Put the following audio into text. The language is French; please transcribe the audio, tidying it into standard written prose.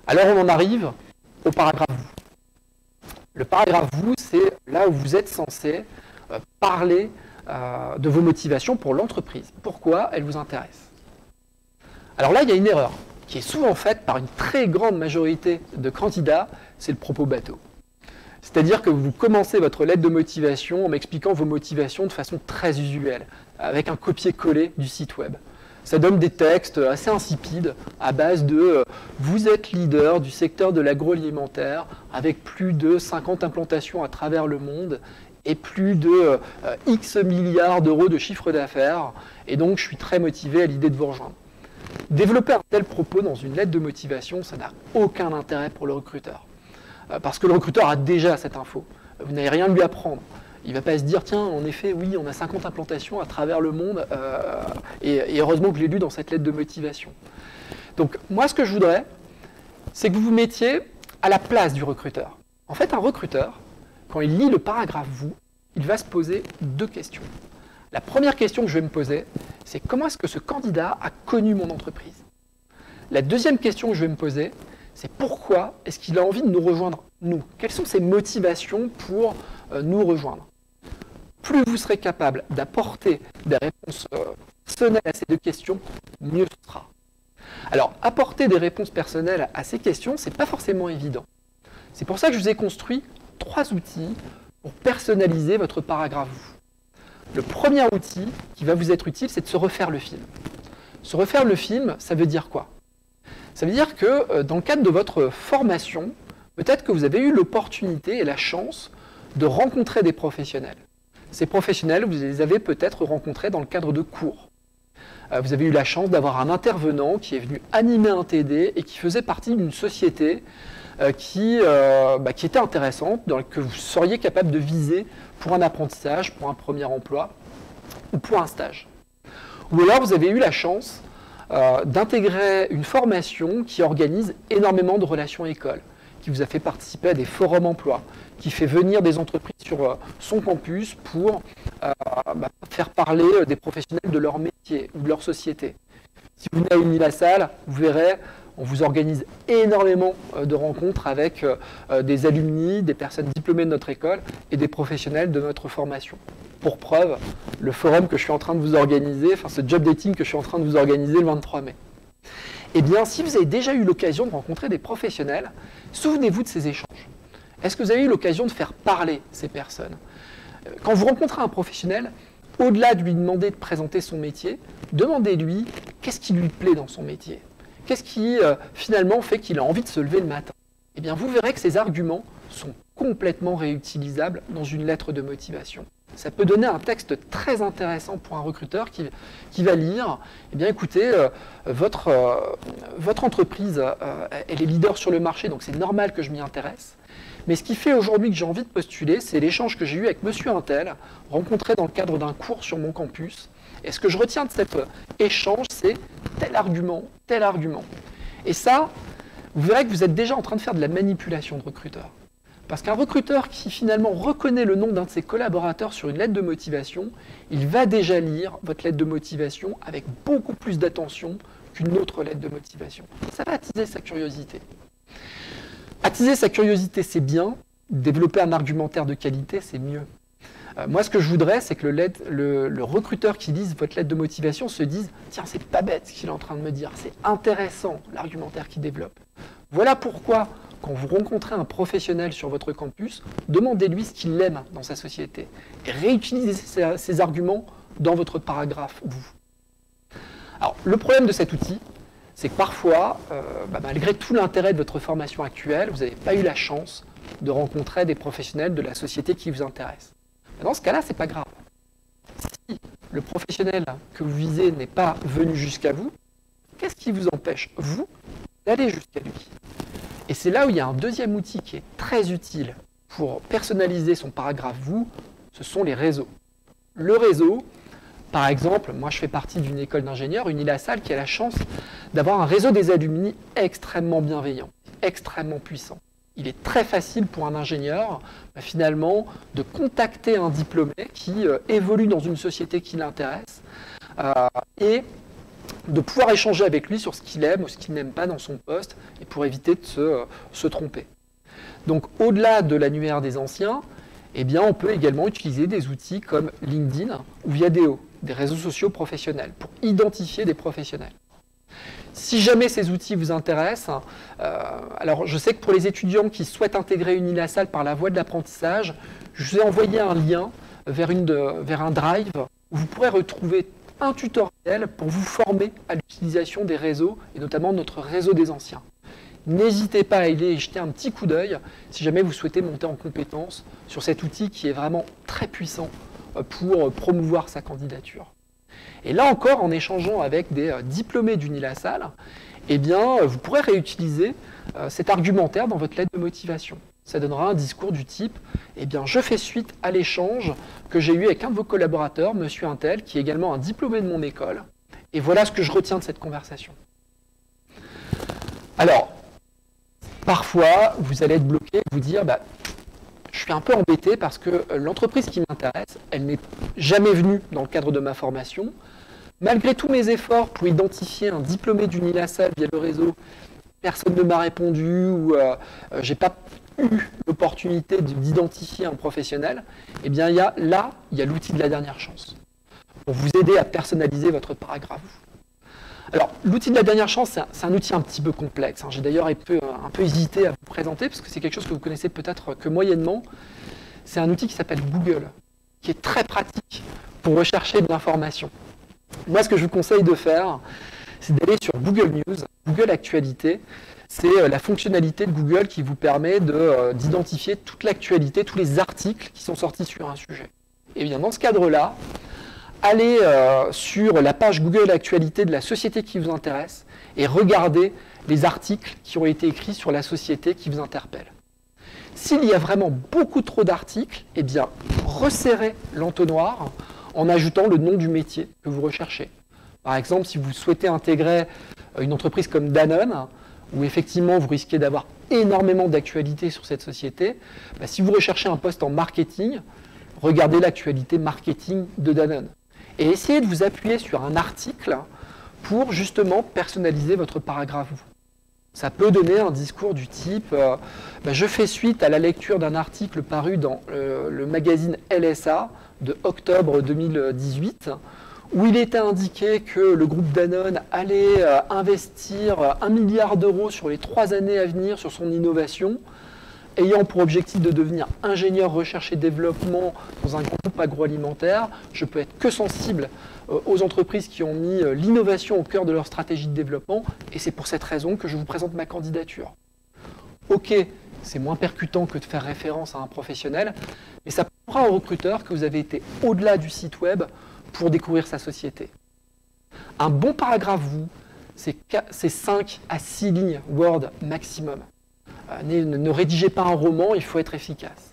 Alors on en arrive au paragraphe vous. Le paragraphe vous, c'est là où vous êtes censé parler de vos motivations pour l'entreprise. Pourquoi elle vous intéresse? Alors là, il y a une erreur qui est souvent faite par une très grande majorité de candidats, c'est le propos bateau. C'est-à-dire que vous commencez votre lettre de motivation en m'expliquant vos motivations de façon très usuelle, avec un copier-coller du site web. Ça donne des textes assez insipides à base de « vous êtes leader du secteur de l'agroalimentaire avec plus de 50 implantations à travers le monde et plus de X milliards d'euros de chiffre d'affaires et donc je suis très motivé à l'idée de vous rejoindre ». Développer un tel propos dans une lettre de motivation, ça n'a aucun intérêt pour le recruteur. Parce que le recruteur a déjà cette info. Vous n'avez rien à lui apprendre. Il ne va pas se dire, tiens, en effet, oui, on a 50 implantations à travers le monde, et heureusement que je l'ai lu dans cette lettre de motivation. Donc, moi, ce que je voudrais, c'est que vous vous mettiez à la place du recruteur. En fait, un recruteur, quand il lit le paragraphe vous, il va se poser deux questions. La première question que je vais me poser, c'est comment est-ce que ce candidat a connu mon entreprise? La deuxième question que je vais me poser, c'est pourquoi est-ce qu'il a envie de nous rejoindre, nous? Quelles sont ses motivations pour nous rejoindre? Plus vous serez capable d'apporter des réponses personnelles à ces deux questions, mieux ce sera. Alors, apporter des réponses personnelles à ces questions, ce n'est pas forcément évident. C'est pour ça que je vous ai construit 3 outils pour personnaliser votre paragraphe vous. Le premier outil qui va vous être utile, c'est de se refaire le film. Se refaire le film, ça veut dire quoi? Ça veut dire que dans le cadre de votre formation, peut-être que vous avez eu l'opportunité et la chance de rencontrer des professionnels. Ces professionnels, vous les avez peut-être rencontrés dans le cadre de cours. Vous avez eu la chance d'avoir un intervenant qui est venu animer un TD et qui faisait partie d'une société qui était intéressante, que vous seriez capable de viser pour un apprentissage, pour un premier emploi ou pour un stage. Ou alors vous avez eu la chance d'intégrer une formation qui organise énormément de relations écoles, qui vous a fait participer à des forums emploi, qui fait venir des entreprises sur son campus pour faire parler des professionnels de leur métier ou de leur société. Si vous venez à Unilassal, vous verrez, on vous organise énormément de rencontres avec des alumni, des personnes diplômées de notre école et des professionnels de notre formation. Pour preuve, le forum que je suis en train de vous organiser, enfin ce job dating que je suis en train de vous organiser le 23 mai. Eh bien, si vous avez déjà eu l'occasion de rencontrer des professionnels, souvenez-vous de ces échanges. Est-ce que vous avez eu l'occasion de faire parler ces personnes? Quand vous rencontrez un professionnel, au-delà de lui demander de présenter son métier, demandez-lui qu'est-ce qui lui plaît dans son métier. Qu'est-ce qui, finalement, fait qu'il a envie de se lever le matin? Eh bien, vous verrez que ces arguments sont complètement réutilisables dans une lettre de motivation. Ça peut donner un texte très intéressant pour un recruteur qui va lire, eh bien, écoutez, votre entreprise, elle est leader sur le marché, donc c'est normal que je m'y intéresse. Mais ce qui fait aujourd'hui que j'ai envie de postuler, c'est l'échange que j'ai eu avec monsieur Untel, rencontré dans le cadre d'un cours sur mon campus. Et ce que je retiens de cet échange, c'est tel argument, tel argument. Et ça, vous verrez que vous êtes déjà en train de faire de la manipulation de recruteur. Parce qu'un recruteur qui finalement reconnaît le nom d'un de ses collaborateurs sur une lettre de motivation, il va déjà lire votre lettre de motivation avec beaucoup plus d'attention qu'une autre lettre de motivation. Ça va attiser sa curiosité. Attiser sa curiosité, c'est bien. Développer un argumentaire de qualité, c'est mieux. Moi, ce que je voudrais, c'est que le recruteur qui lise votre lettre de motivation se dise « Tiens, c'est pas bête ce qu'il est en train de me dire, c'est intéressant l'argumentaire qu'il développe. » Voilà pourquoi, quand vous rencontrez un professionnel sur votre campus, demandez-lui ce qu'il aime dans sa société et réutilisez ces arguments dans votre paragraphe, vous. Alors, le problème de cet outil, c'est que parfois, malgré tout l'intérêt de votre formation actuelle, vous n'avez pas eu la chance de rencontrer des professionnels de la société qui vous intéresse. Dans ce cas-là, ce n'est pas grave. Si le professionnel que vous visez n'est pas venu jusqu'à vous, qu'est-ce qui vous empêche, vous, d'aller jusqu'à lui? Et c'est là où il y a un deuxième outil qui est très utile pour personnaliser son paragraphe vous, ce sont les réseaux. Le réseau, par exemple, moi je fais partie d'une école d'ingénieurs, Unilassal, qui a la chance d'avoir un réseau des alumni extrêmement bienveillant, extrêmement puissant. Il est très facile pour un ingénieur, finalement, de contacter un diplômé qui évolue dans une société qui l'intéresse et de pouvoir échanger avec lui sur ce qu'il aime ou ce qu'il n'aime pas dans son poste, et pour éviter de se tromper. Donc au-delà de l'annuaire des anciens, eh bien, on peut également utiliser des outils comme LinkedIn ou Viadeo, des réseaux sociaux professionnels, pour identifier des professionnels. Si jamais ces outils vous intéressent, alors je sais que pour les étudiants qui souhaitent intégrer Unilassal par la voie de l'apprentissage, je vous ai envoyé un lien vers un drive où vous pourrez retrouver un tutoriel pour vous former à l'utilisation des réseaux, et notamment notre réseau des anciens. N'hésitez pas à aller y jeter un petit coup d'œil si jamais vous souhaitez monter en compétence sur cet outil qui est vraiment très puissant pour promouvoir sa candidature. Et là encore, en échangeant avec des diplômés d'Unilassal, eh bien, vous pourrez réutiliser cet argumentaire dans votre lettre de motivation. Ça donnera un discours du type eh bien, je fais suite à l'échange que j'ai eu avec un de vos collaborateurs, monsieur Untel, qui est également un diplômé de mon école, et voilà ce que je retiens de cette conversation. Alors, parfois, vous allez être bloqué et vous dire bah, je suis un peu embêté parce que l'entreprise qui m'intéresse, elle n'est jamais venue dans le cadre de ma formation. Malgré tous mes efforts pour identifier un diplômé d'Unilassal via le réseau, personne ne m'a répondu ou j'ai pas eu l'opportunité d'identifier un professionnel. Eh bien, il y a l'outil de la dernière chance pour vous aider à personnaliser votre paragraphe. Alors, l'outil de la dernière chance, c'est un outil un petit peu complexe. J'ai d'ailleurs un peu hésité à vous présenter, parce que c'est quelque chose que vous connaissez peut-être que moyennement. C'est un outil qui s'appelle Google, qui est très pratique pour rechercher de l'information. Moi, ce que je vous conseille de faire, c'est d'aller sur Google News, Google Actualité. C'est la fonctionnalité de Google qui vous permet d'identifier toute l'actualité, tous les articles qui sont sortis sur un sujet. Et bien, dans ce cadre-là, allez sur la page Google Actualité de la société qui vous intéresse et regardez les articles qui ont été écrits sur la société qui vous interpelle. S'il y a vraiment beaucoup trop d'articles, eh bien, resserrez l'entonnoir en ajoutant le nom du métier que vous recherchez. Par exemple, si vous souhaitez intégrer une entreprise comme Danone, où effectivement vous risquez d'avoir énormément d'actualités sur cette société, bah, si vous recherchez un poste en marketing, regardez l'actualité marketing de Danone. Et essayez de vous appuyer sur un article pour justement personnaliser votre paragraphe. Ça peut donner un discours du type je fais suite à la lecture d'un article paru dans le magazine LSA de octobre 2018 où il était indiqué que le groupe Danone allait investir 1 milliard d'euros sur les 3 années à venir sur son innovation, ayant pour objectif de devenir ingénieur recherche et développement dans un grand groupe agroalimentaire. Je peux être que sensible aux entreprises qui ont mis l'innovation au cœur de leur stratégie de développement, et c'est pour cette raison que je vous présente ma candidature. Ok, c'est moins percutant que de faire référence à un professionnel, mais ça prouvera au recruteur que vous avez été au-delà du site web pour découvrir sa société. Un bon paragraphe, c'est 5 à 6 lignes Word maximum. Ne rédigez pas un roman, il faut être efficace.